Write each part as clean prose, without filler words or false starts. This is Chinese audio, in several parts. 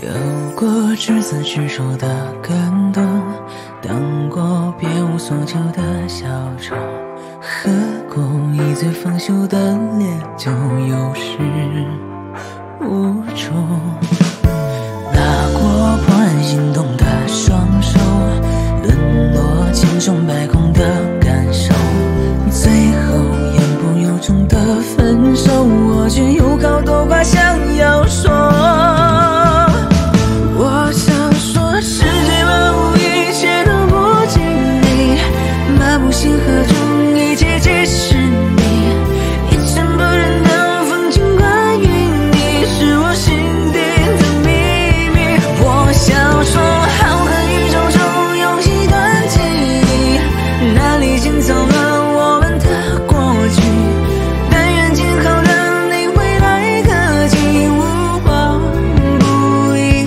有过执子之手的感动，当过别无所求的小丑，喝过一醉方休的烈酒，有始无终。拿过怦然心动的双手，沦落千疮百孔的感受，最后言不由衷的分手，我却有好多话想要说。我想说，世界万物一切都不经你，漫步星河中，一切皆是你，一尘不染的风景，关于你是我心底的秘密。我想说，浩瀚宇宙中有一段记忆，那里潜藏了我们的过去，但愿今后的你未来可期，无往不利。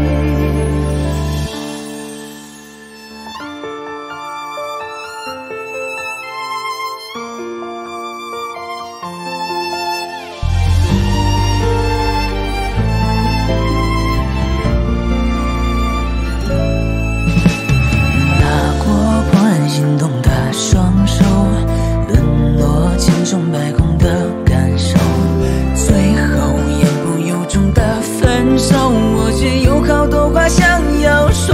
拿过怦然心动的双手，沦落千疮百孔的感受，最后言不由衷的分手，我却有好多话想要说。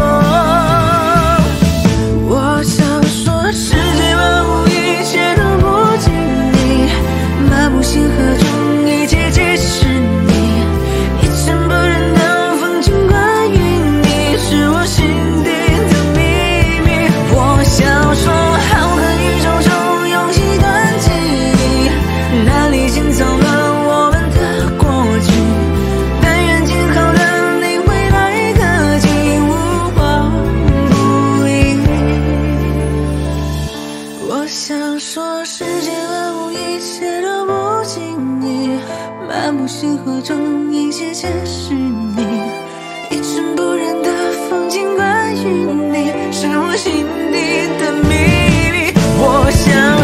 我想说，世界万物一切都不经你，漫步星河中，一切皆是你，一尘不染的风景，关于你是我心底的秘密。我想说，浩瀚宇宙中有一段记忆，那里潜藏了我们的过去，但愿今后的你未来可期，无往不利。我想说，世界万物一切都不经你，漫步星河中，一切皆是你，一尘不染的风景，关于你是我心底的秘密。我想